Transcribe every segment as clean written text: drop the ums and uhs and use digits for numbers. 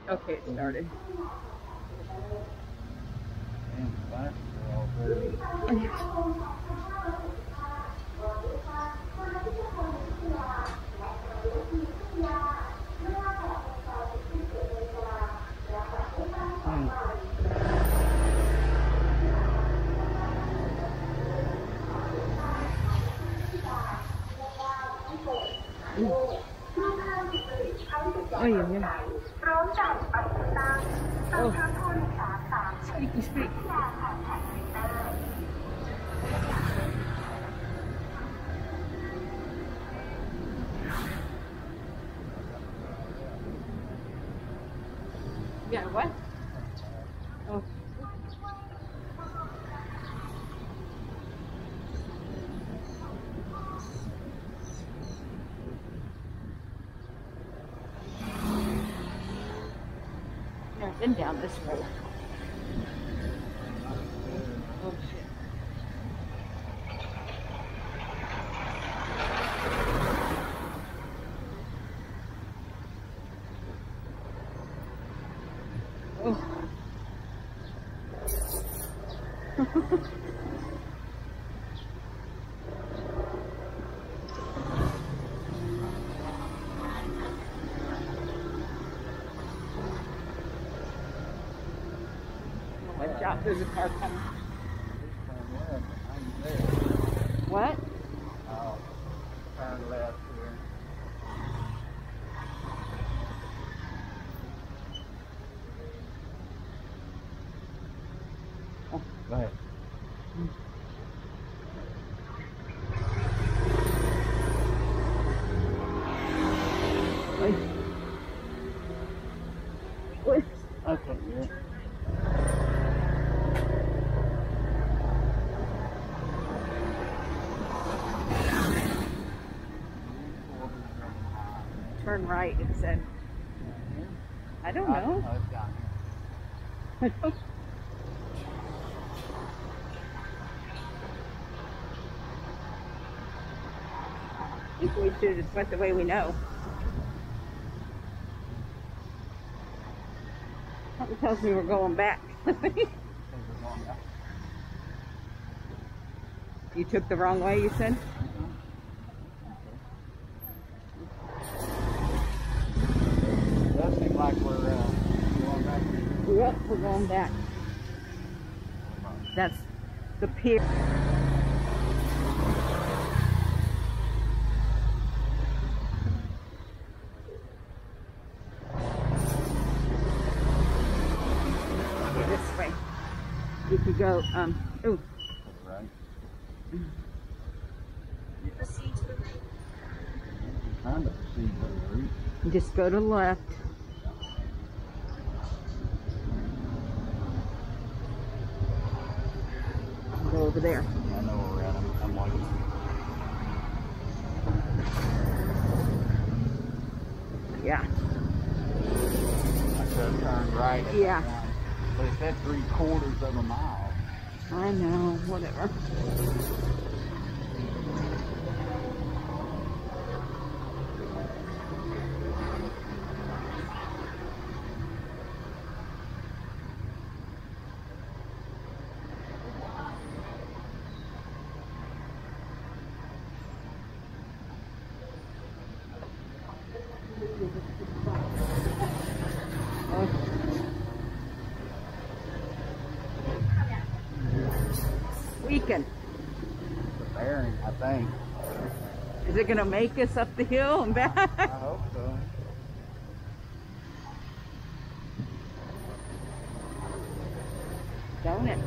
Okay, it started. And the lights are all very... Oh, yeah, yeah. Oh, squeaky squeak. Yeah, what? Oh. I've been down this road. Oh, shit. Oh. Watch out, there's a car coming. What? Oh, turn left here. Oh. Go ahead. Wait. Wait. Okay, yeah. Turn right, it said. I don't know. Oh, it's down I don't. I think we should have just went the way we know. Something tells me we're going back. You took the wrong way, you said? It does seem like we're going back. Yep, we're going back. That's the pier. This way. You could go, ooh. Right. Proceed to the right. Trying to proceed to the route. Just go to the left. Go over there. I know where we're at. I'm waiting. Yeah. I could have turned right at Yeah. that one. But it said 3/4 of a mile. I know, whatever. Weekend. The bearing, I think. Is it gonna make us up the hill and back? I hope so. Don't it?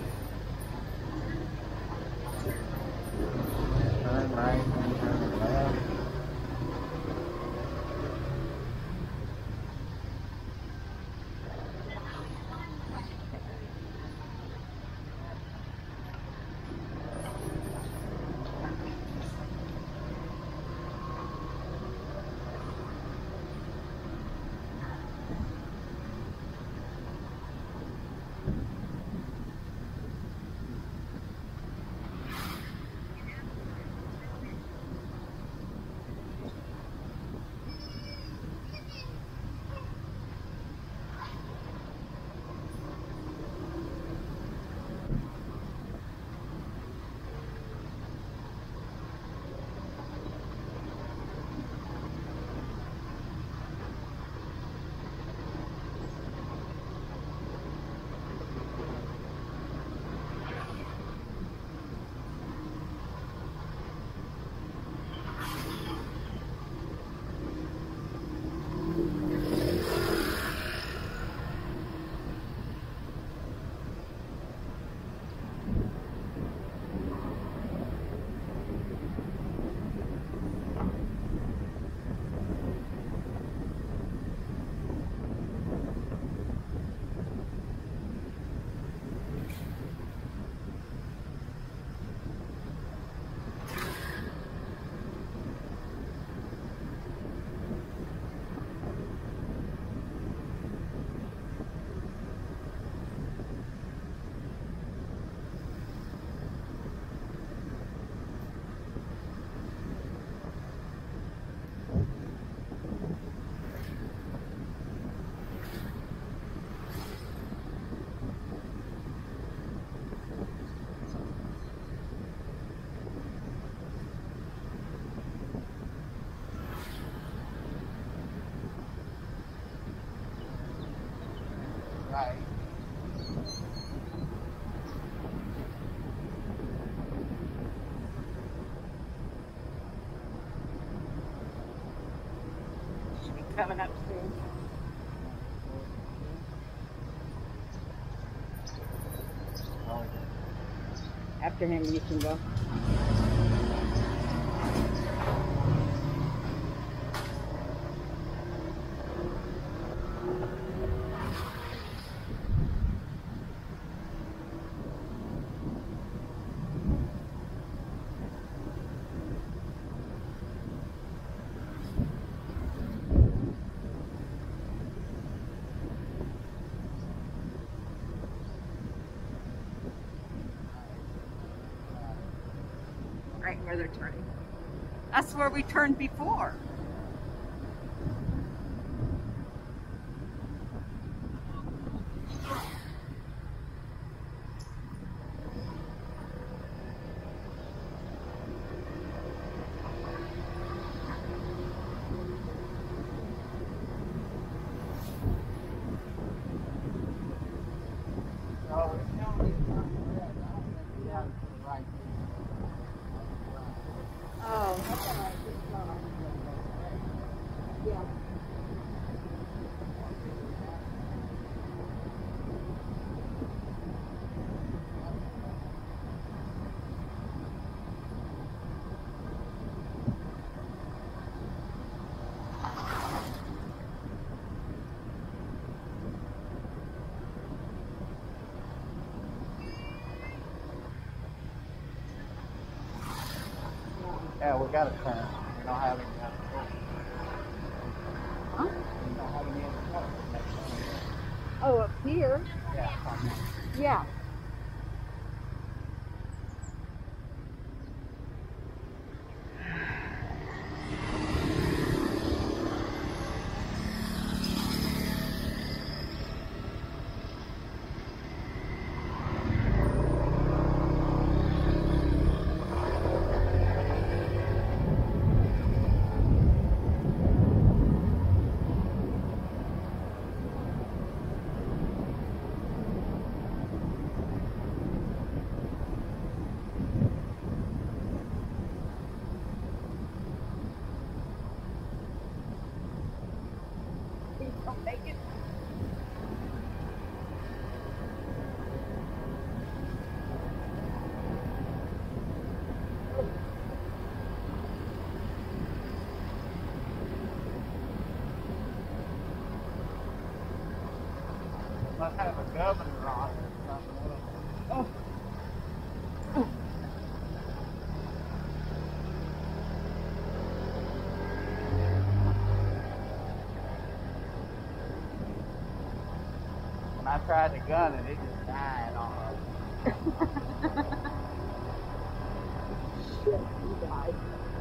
Turn right, then turn left. Right. Should be coming up soon. After him, you can go. Right where they're turning. That's where we turned before. So it's only turn red. I don't think we have to the right. Oh. Yeah. Yeah, we got to turn. We don't have any other choice. Huh? We don't have any other choice. Next time. Oh, up here? Yeah. Yeah. Please don't make it. Must have a governor on it or something. Oh. When I tried to gun it, it just died on us. Shit, you died.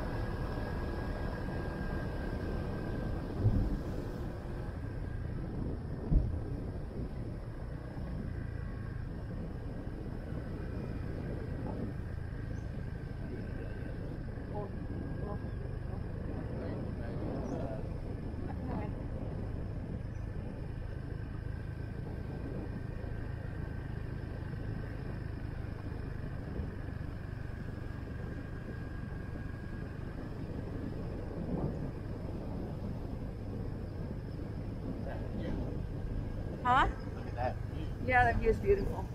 Huh? Look at that view. Yeah, that view is beautiful.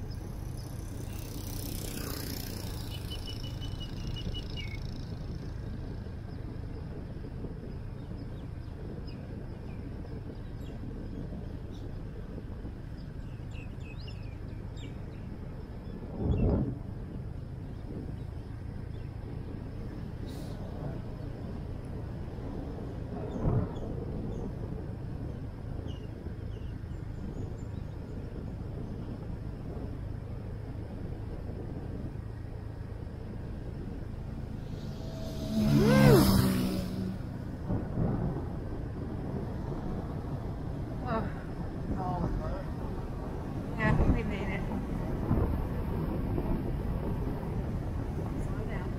Yeah, we made it. Slow down.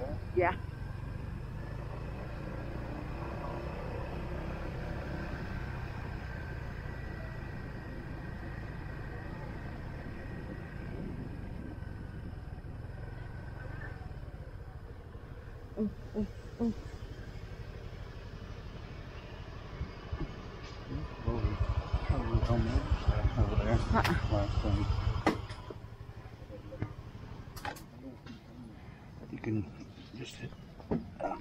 Yeah. Oh, oh, oh. Over there. Last time. You can just hit.